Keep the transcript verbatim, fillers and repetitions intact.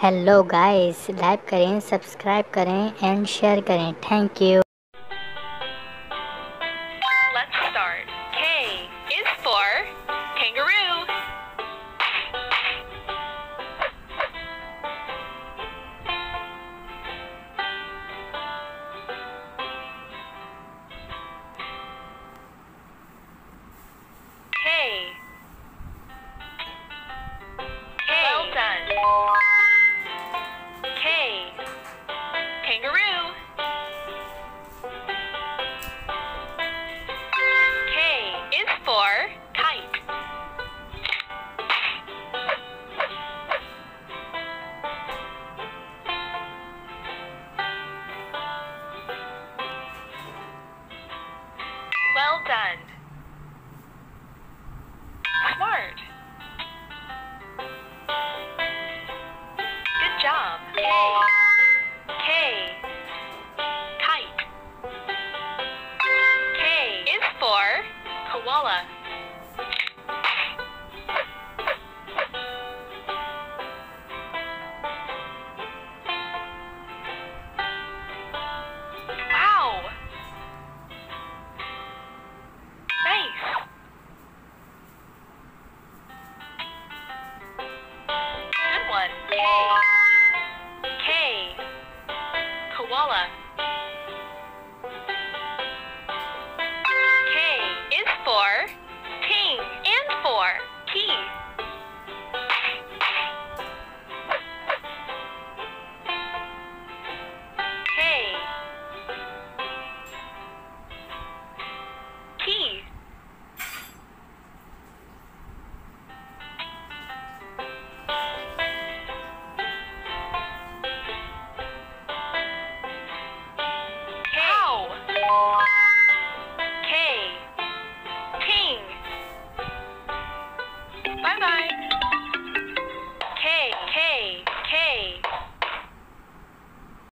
Hello guys, like करें, subscribe करें and share करें। Thank you. Let's start. K is for kangaroo. K. K. Well done. K. Kangaroo. K is for kite. Well done. Smart. Good job. K. K. Kite. K is for koala. Wow. Nice. Good one. K. K. Koala. K is for king and for key. K. Key. Cow. K. King. Bye-bye.